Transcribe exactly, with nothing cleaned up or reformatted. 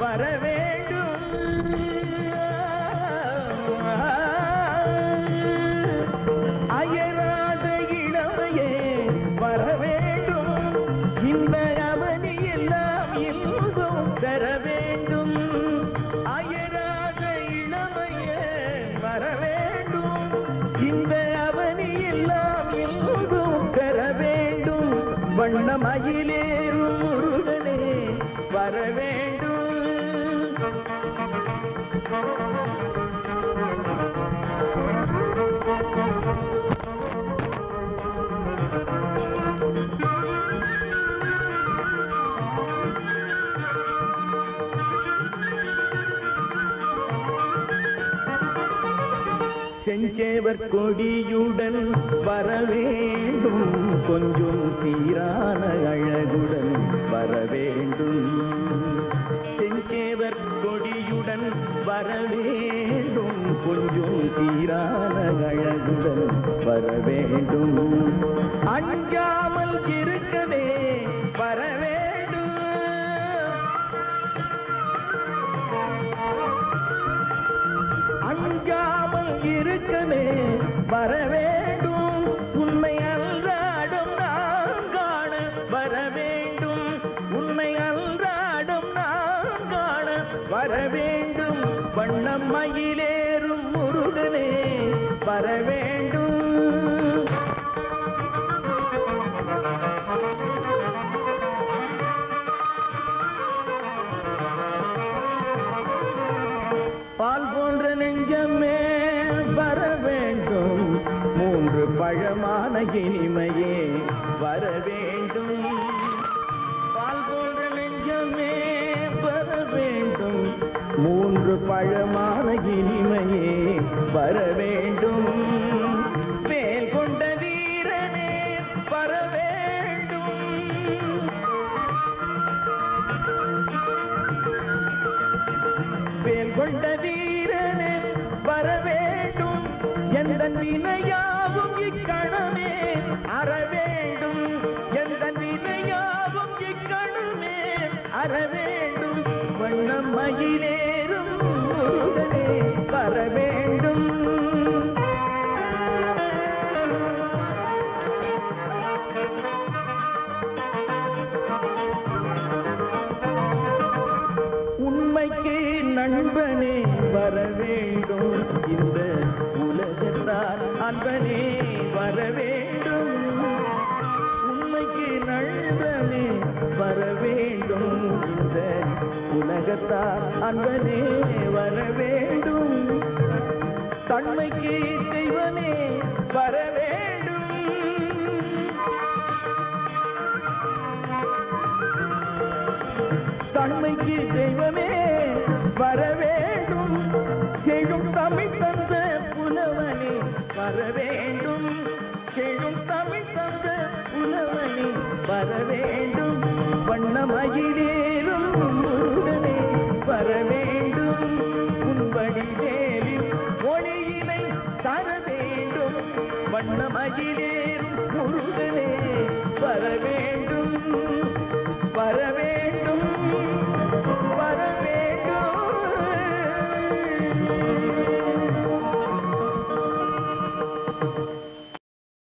வர வேண்டும். அயராத இளமையே வர வேண்டும். இந்த அவனி எல்லாம் எங்கும் தர வேண்டும். அயராத இளமையே வர வேண்டும். இந்த அவனி எல்லாம் எங்கும் தர வேண்டும். வண்ணமயிலேறும் முருகனே வர வேண்டும். செஞ்சேவர் கொடியுடன் வர வேண்டும். கொஞ்சம் சீரான அழகுடன் வர வேண்டும். செஞ்சேவர் கொடியுடன் வர வேண்டும். கொஞ்சம் சீரான அழகுடன் வர வேண்டும். அஞ்சாமல் இருக்கவே வர வேண்டும். அஞ்சாமல் இருக்கவே வர வேண்டும். உண்மை அன்றாடம் நான் காண வர வேண்டும். உண்மை அன்றாடம் நான் காண வர வேண்டும். வண்ணம் மயிலேறும் முருகனே வர வேண்டும். பால் போன்ற நெஞ்சமே வர வேண்டும். மூன்று பழமான இனிமையே வர வேண்டும். பால் போன்ற நெஞ்சமே வர வேண்டும். மூன்று பழமான இனிமையே வர வேண்டும். வேல் கொண்ட வீரனே வர வேண்டும். வேல் கொண்ட வீரனே வர வேண்டும். எந்த வினையாவும் இக்கணமே அற வேண்டும். எந்த வினையாவும் இக்கணமே அற வேண்டும். வண்ணம் மயிலேறும் முருகனே வர வேண்டும். உண்மைக்கு நண்பனே வர வேண்டும். இந்த உலகத்தால் அன்பனே வர வேண்டும். உண்மைக்கு நண்பனே வர வேண்டும். இந்த உலகத்தால் அன்பனே வர வேண்டும். தன்மைக்கு தெய்வமே வர வேண்டும். தன்மைக்கு தெய்வமே வர வேண்டும். செழும் தமிழ் தந்த புலவனே வர வேண்டும். செழும் தமிழ் தந்த புலவனே வர வேண்டும். வண்ணமயிலேறும் முருகனே வர வேண்டும். உன்படி வேலில் ஒளியினை தர வேண்டும். வண்ணமயிலேறும் முருகனே வர வேண்டும்.